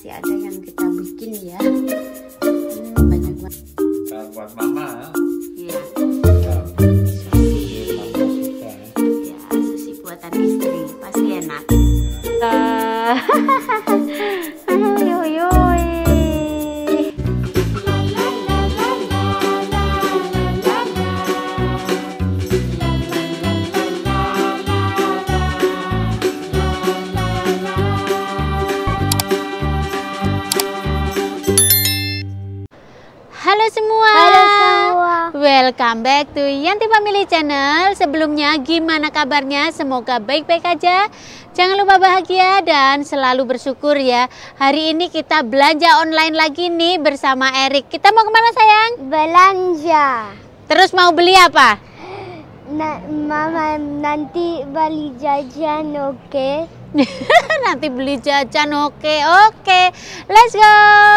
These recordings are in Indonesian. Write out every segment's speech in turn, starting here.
masih ada yang kita bikin ya. Banyak banget. Buat mama. Iya. Sushi. Mama suka ya. Ya, sushi buatan istri pasti enak. Halo semua. Welcome back to Yanti Family Channel. Sebelumnya gimana kabarnya? Semoga baik-baik aja. Jangan lupa bahagia dan selalu bersyukur ya. Hari ini kita belanja online lagi nih bersama Erik. Kita mau kemana sayang? Belanja. Terus mau beli apa? Mama nanti beli jajan, oke? Nanti beli jajan, oke. Let's go.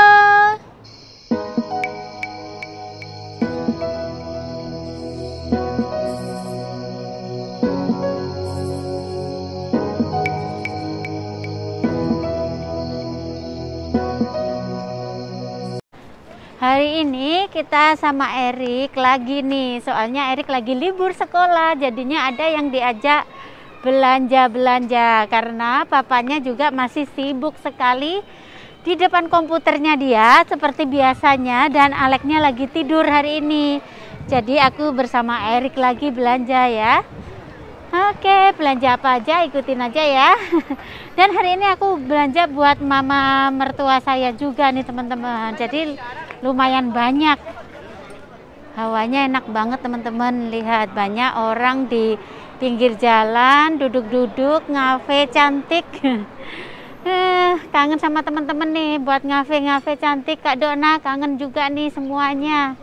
Hari ini kita sama Erik lagi nih, soalnya Erik lagi libur sekolah, jadinya ada yang diajak belanja-belanja karena papanya juga masih sibuk sekali di depan komputernya dia seperti biasanya, dan Aleknya lagi tidur hari ini. Jadi aku bersama Erik lagi belanja ya. Oke, belanja apa aja ikutin aja ya. Dan hari ini aku belanja buat mama mertua saya juga nih teman-teman. Jadi lumayan banyak. Hawanya enak banget teman-teman. Lihat banyak orang di pinggir jalan duduk-duduk, ngafe cantik. Kangen sama teman-teman nih buat ngafe cantik. Kak Dona kangen juga nih semuanya.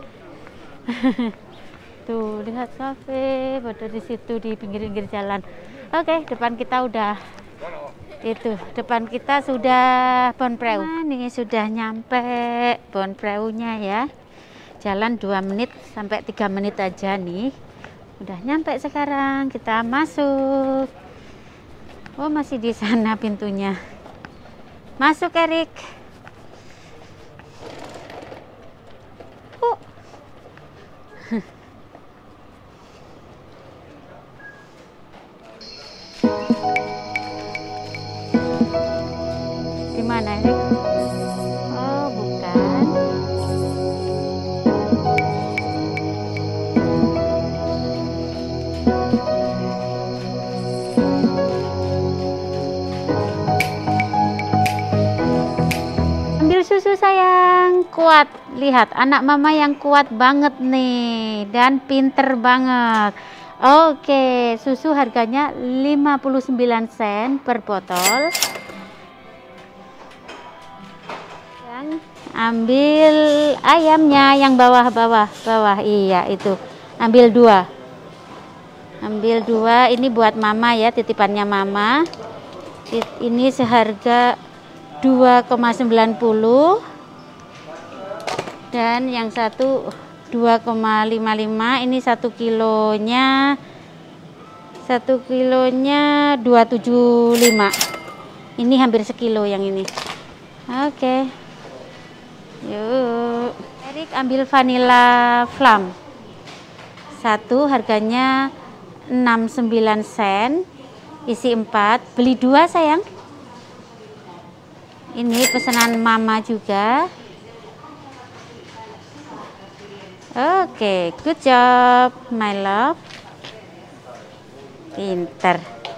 Tuh lihat kafe pada di situ di pinggir-pinggir jalan. Oke, depan kita udah depan kita sudah Bonpreu. Nah, ini sudah nyampe Bonpreunya ya. Jalan 2 menit sampai 3 menit aja nih. Udah nyampe sekarang, kita masuk. Oh, masih di sana pintunya. Masuk Erik. Di mana Erik? Oh, bukan. Ambil susu sayang, kuat. Lihat anak mama yang kuat banget nih dan pinter banget. Oke, susu harganya 59 sen per botol. Ambil ayamnya yang bawah. Iya, itu. Ambil 2. Ini buat mama ya, titipannya mama. Ini seharga 2,90. Dan yang satu 2,55. Ini 1 kilonya 275. Ini hampir sekilo yang ini. Oke. Yuk, Erik ambil vanilla flam. 1 harganya 69 sen. Isi 4. Beli 2 sayang. Ini pesanan mama juga. Oke, good job my love. Pinter.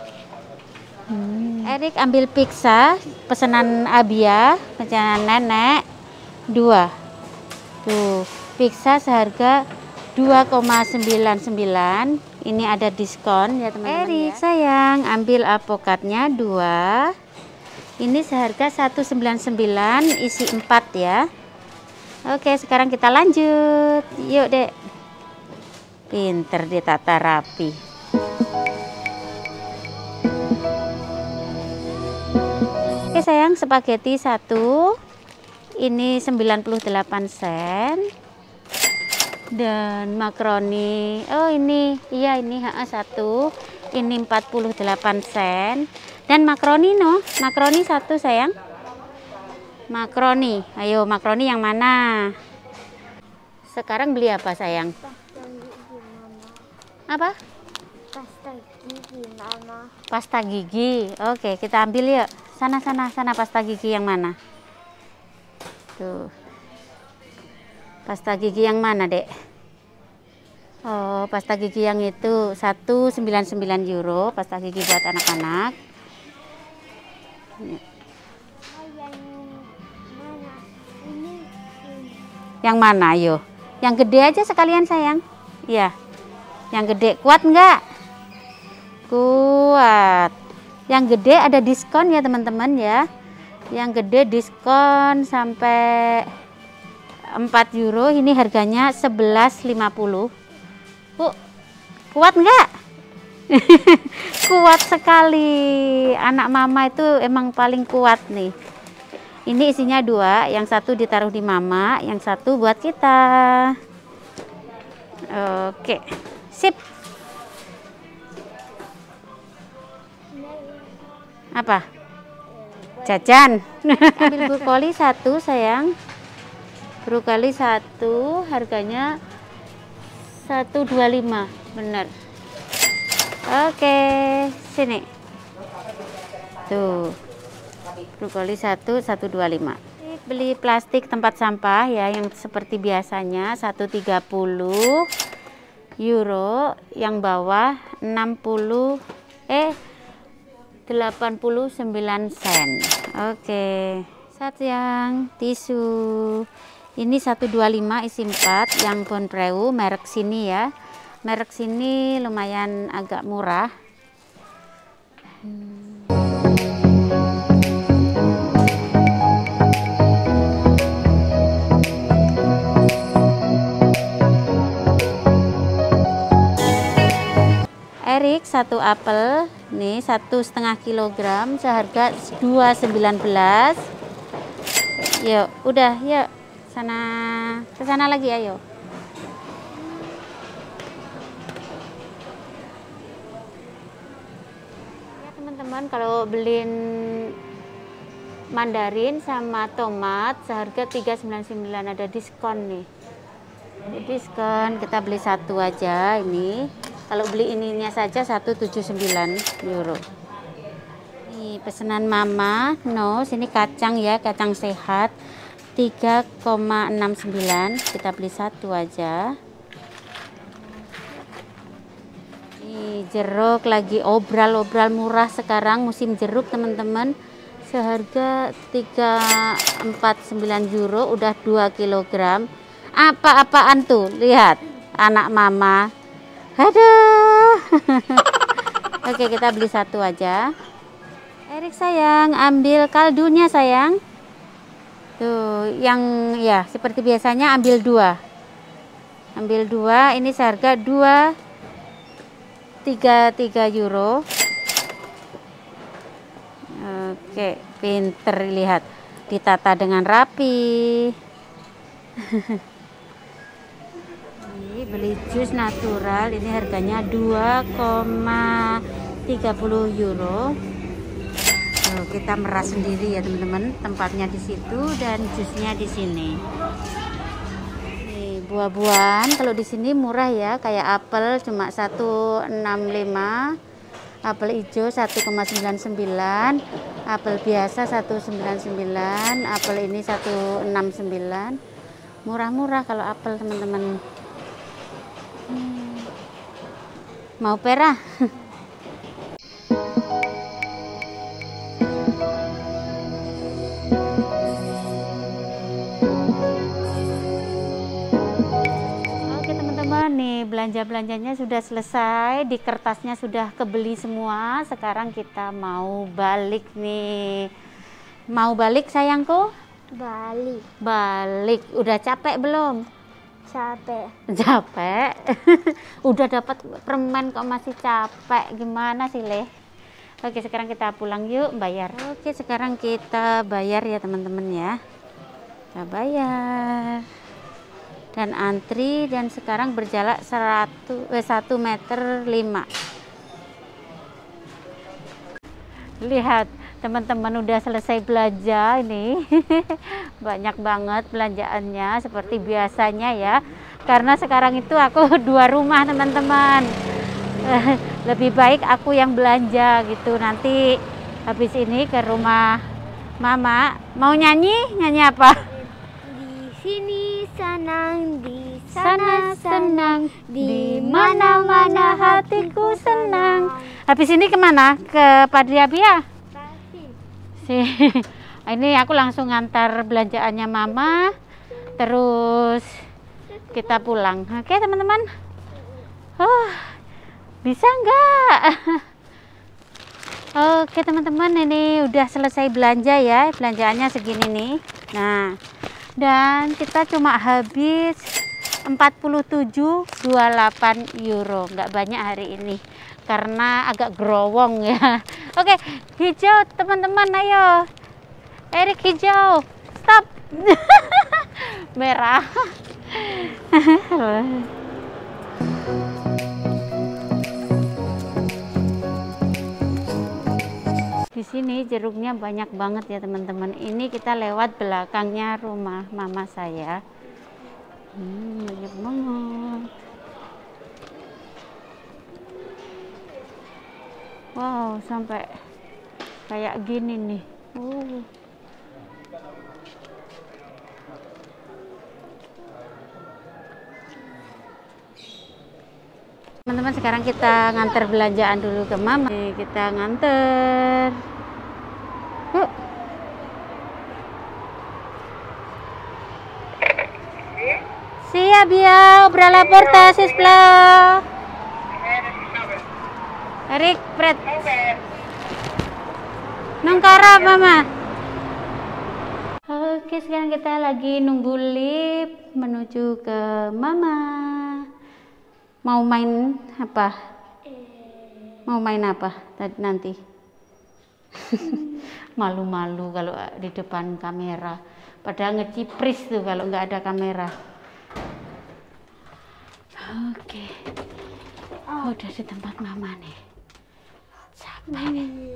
Erik ambil pizza pesanan Abia, pesanan nenek 2. Tuh, pizza seharga 2,99. Ini ada diskon ya teman-teman. Erik sayang ambil avokadnya 2. Ini seharga 1,99, isi 4 ya. Oke, sekarang kita lanjut. Yuk, Dek. Pinter ditata rapi. Oke, sayang, spaghetti 1. Ini 98 sen. Dan makaroni. Oh, ini. Iya, ini 1. Ini 48 sen. Dan makaroni 1 sayang. Makroni. Ayo, makroni yang mana? Sekarang beli apa sayang? Pasta gigi mama. Apa? Pasta gigi mama. Pasta gigi. Oke, kita ambil yuk. Sana pasta gigi yang mana? Tuh. Pasta gigi yang mana, Dek? Oh, pasta gigi yang itu 199 euro, pasta gigi buat anak-anak. Yang mana, ayo? Yang gede aja sekalian sayang. Iya. Yang gede kuat nggak? Kuat. Yang gede ada diskon ya teman-teman ya. Yang gede diskon sampai 4 euro. Ini harganya 11,50. Bu, kuat nggak? Kuat sekali. Anak mama itu emang paling kuat nih. Ini isinya 2, yang satu ditaruh di mama, yang satu buat kita. Oke, sip. Apa? Jajan. Ambil brokoli 1 sayang. Brokoli 1 harganya 125, bener. Oke, sini. Tuh. Brokoli 125. Beli plastik tempat sampah ya yang seperti biasanya 130 euro, yang bawah 89 sen. Oke. Sayang, tisu. Ini 125 isi 4 yang Bonpreu, merek sini ya. Merek sini lumayan agak murah. Erik 1 apel nih 1,5 kilogram seharga 2,19. Yuk, udah yuk. Ke sana lagi ayo. Ya teman-teman, kalau beliin mandarin sama tomat seharga 3,99 ada diskon nih. Diskon, kita beli 1 aja ini. Kalau beli ininya saja 179 euro. Ini pesanan mama. No, sini kacang ya, kacang sehat 3,69. Kita beli 1 aja. Ini jeruk lagi obral-obral murah sekarang musim jeruk teman-teman. Seharga 349 euro udah 2 kilogram. Apa-apaan tuh? Lihat anak mama. Aduh. Oke, kita beli 1 aja. Erik sayang, ambil kaldunya sayang. Tuh, yang ya seperti biasanya ambil 2. Ambil 2, ini seharga 2,33 euro. Oke, pinter, lihat. Ditata dengan rapi. Ini beli jus natural, ini harganya 2,30 euro. Kita meras sendiri ya teman-teman, tempatnya di situ dan jusnya di sini. Nih, buah-buahan kalau di sini murah ya, kayak apel cuma 1,65, apel hijau 1,99, apel biasa 1,99, apel ini 1,69. Murah-murah kalau apel teman-teman. Mau perah? Nih belanja-belanjanya sudah selesai, di kertasnya sudah kebeli semua. Sekarang kita mau balik nih. Mau balik sayangku? Balik. Udah capek belum? Capek. Udah dapat permen kok masih capek. Gimana sih Leh? Oke, sekarang kita pulang yuk bayar. Oke, sekarang kita bayar ya teman-teman ya. Kita bayar. Dan antri, dan sekarang berjarak 1,5 meter. Lihat teman-teman udah selesai belanja ini. Banyak banget belanjaannya seperti biasanya ya. Karena sekarang itu aku 2 rumah teman-teman. Lebih baik aku yang belanja gitu. Nanti habis ini ke rumah Mama. Mau nyanyi? Nyanyi apa? Di sini senang, di Sana sana senang, senang, di mana-mana hatiku senang. Habis ini kemana? Ke Padriabia? Ini aku langsung ngantar belanjaannya Mama, terus kita pulang. Oke teman-teman. Bisa nggak? Oke teman-teman, ini udah selesai belanja ya. Belanjaannya segini nih. Nah, dan kita cuma habis 47,28 euro. Nggak banyak hari ini karena agak gerowong ya. Oke, hijau teman-teman, ayo. Erik hijau, stop. Merah. Di sini jeruknya banyak banget ya teman-teman. Ini kita lewat belakangnya rumah Mama saya. Banyak banget. Wow, sampai kayak gini nih. Teman-teman, sekarang kita nganter belanjaan dulu ke Mama. Nih, kita nganter. Yuk. Siap ya, obrala porta sisblah. Erik, Fred. Nungkara, Mama. Oke, sekarang kita lagi nunggu lift menuju ke Mama. Mau main apa? Mau main apa nanti? Malu-malu kalau di depan kamera. Padahal ngecipris tuh kalau nggak ada kamera. Oke. Udah di tempat Mama nih. Capek.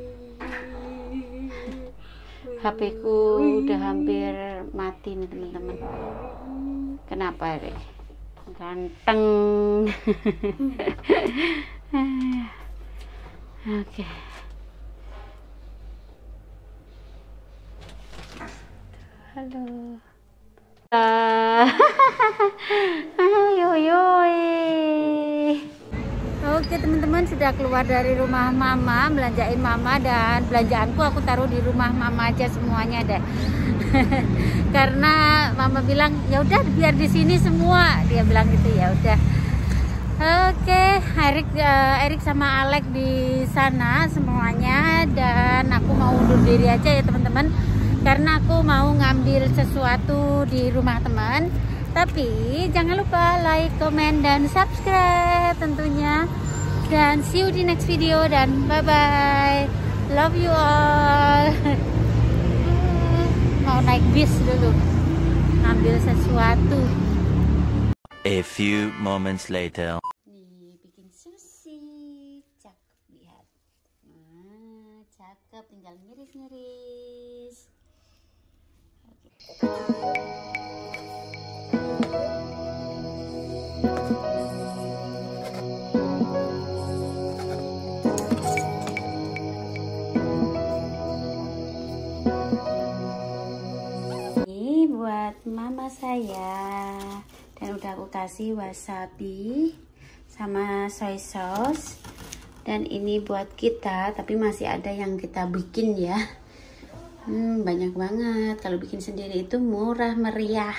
HP ku udah hampir mati nih teman-teman. Kenapa Rik? Ganteng. Oke. Halo. Oke teman-teman, sudah keluar dari rumah Mama, belanjain Mama, dan belanjaanku aku taruh di rumah Mama aja semuanya deh. Karena Mama bilang ya udah biar di sini semua, dia bilang gitu, ya udah. Oke, Erik sama Alek di sana semuanya, dan aku mau undur diri aja ya teman-teman, karena aku mau ngambil sesuatu di rumah teman. Tapi jangan lupa like, comment, dan subscribe tentunya. Dan see you di next video, dan bye bye. Love you all. Mau naik bis dulu, ambil sesuatu. A few moments later. Nih, bikin sushi. Cakep, lihat. Nah, cakep, tinggal ngiris-ngiris. Ini buat Mama saya, dan udah aku kasih wasabi sama soy sauce. Dan ini buat kita, tapi masih ada yang kita bikin ya. Banyak banget. Kalau bikin sendiri itu murah meriah.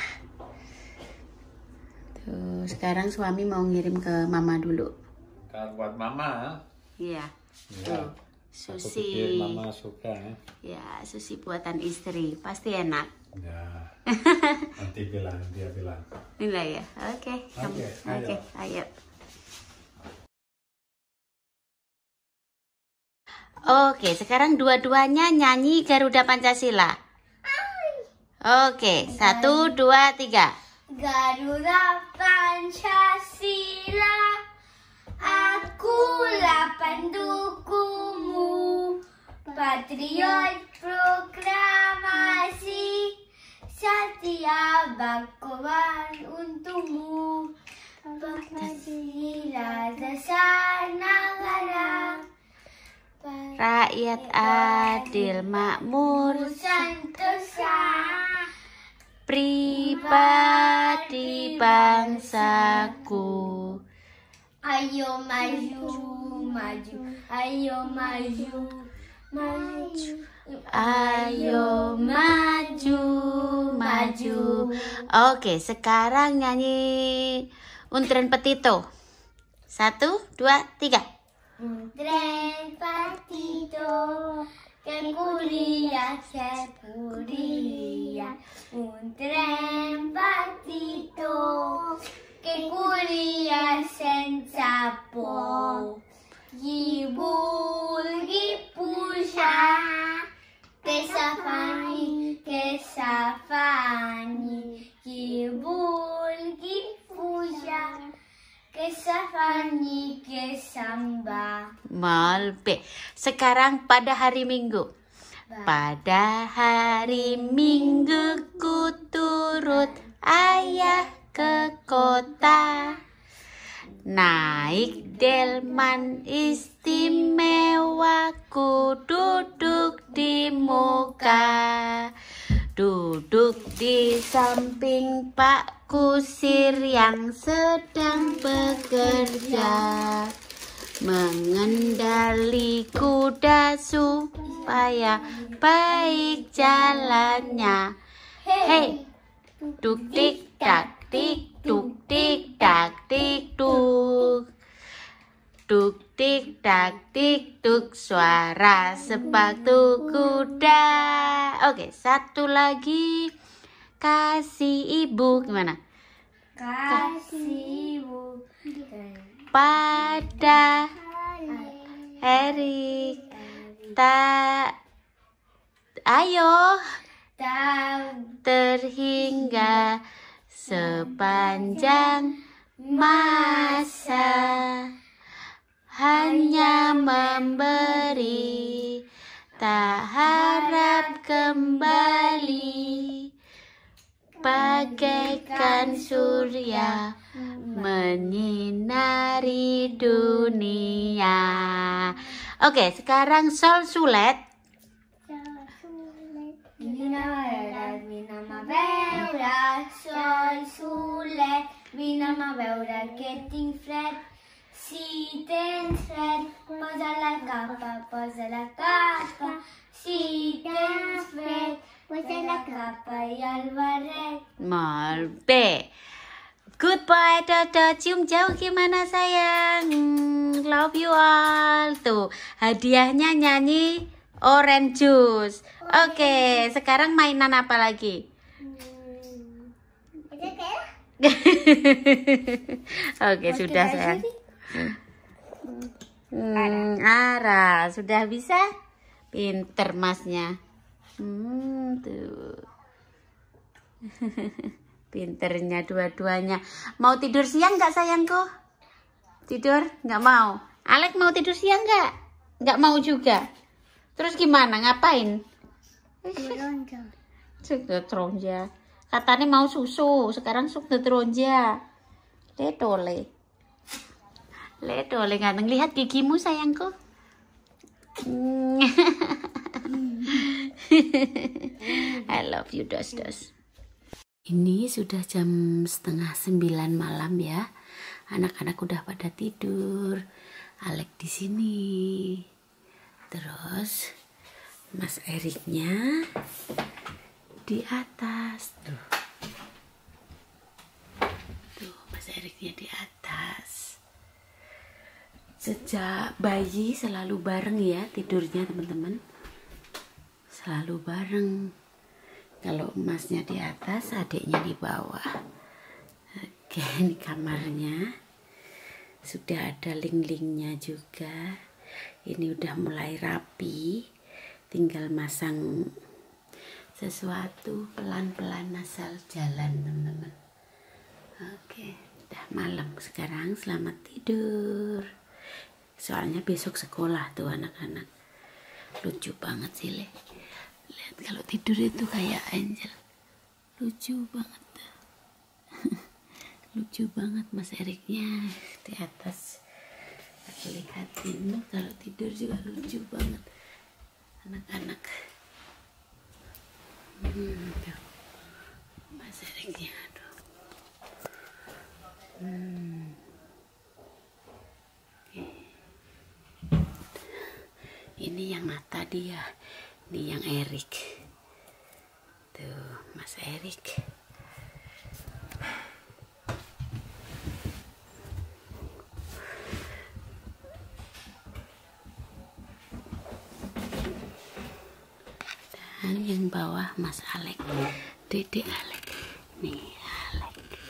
Tuh, sekarang suami mau ngirim ke Mama dulu. Kalau buat Mama. Iya. Ya. Tuh, Aku sushi. pikir Mama suka. Ya, sushi buatan istri. Pasti enak. Ya. Nanti dia bilang. Nilai ya. Oke. Oke, ayo. Ayo. Oke, sekarang dua-duanya nyanyi Garuda Pancasila. Oke, 1, 2, 3. Garuda Pancasila, akulah pendukungmu, patriot rakyat adil makmur, Santosa. pribadi bangsaku. Ayo maju, maju, ayo maju, maju. Ayo maju, maju. Oke, sekarang nyanyi Untren Petito. 1, 2, 3. Un tren partito che curia, un tren partito che curia senza po'. Gli bulghi pusha, che safani, gli bulghi pusha, che safani, che samba. Malbe. Sekarang pada hari Minggu. Pada hari Minggu ku turut ayah ke kota, naik delman istimewa, ku duduk di muka, duduk di samping Pak Kusir yang sedang bekerja, mengendali kuda supaya baik jalannya. Hei, duk dik dak dik duk dik dak dik duk, duk dik dak dik duk, suara sepatu kuda. Oke, satu lagi. Kasih ibu, gimana? Kasih ibu Pada Erik tak, ayo terhingga sepanjang masa, hanya memberi, tak harap kembali, bagaikan surya menyinari dunia. Oke, sekarang sol sulet. Vine a veure sol solet, vine a veure que tinc fred. Si tens fred, posa la capa, posa la capa. Si tens fred, posa la capa i el barret. Malbe. Goodbye, dadah, cium jauh gimana sayang? Love you all. Tuh, hadiahnya nyanyi Orange Juice. Oke, sekarang mainan apa lagi? Oke, sudah sayang. Ara, sudah bisa? Pinter masnya. Tuh. Pinternya dua-duanya. Mau tidur siang nggak sayangku? Tidur? Nggak mau. Alek mau tidur siang nggak? Nggak mau juga. Terus gimana? Ngapain? Sudah teronja. Katanya mau susu. Sekarang sudah teronja. Letole. Letole ganteng. Lihat gigimu sayangku. I love you, dos-dos. Ini sudah jam 8:30 malam ya. Anak-anak udah pada tidur. Alek di sini. Terus Mas Eriknya di atas. Tuh. Tuh, Mas Eriknya di atas. Sejak bayi selalu bareng ya tidurnya teman-teman. Selalu bareng. Kalau emasnya di atas, adiknya di bawah. Oke, ini kamarnya. Sudah ada link-linknya juga. Ini udah mulai rapi. Tinggal masang sesuatu pelan-pelan asal jalan, teman-teman. Oke, udah malam sekarang. Selamat tidur. Soalnya besok sekolah tuh anak-anak. Lucu banget sih, Le. Lihat kalau tidur itu kayak angel. Lucu banget. Lucu banget Mas Eriknya di atas. Lihatin kalau tidur juga lucu banget. anak-anak. Tuh. Mas Eriknya, aduh. Oke. Ini yang mata dia, ini yang Erik. Tuh, Mas Erik. Dan yang bawah Mas Alek, Dede Alek. Nih Alek.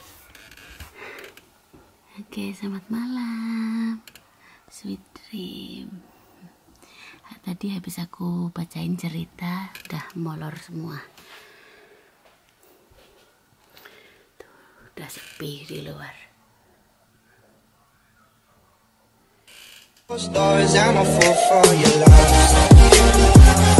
Oke, selamat malam. Sweet dream. Tadi habis aku bacain cerita, udah molor semua. Tuh, udah sepi di luar. Stars, I'm a fool for your love.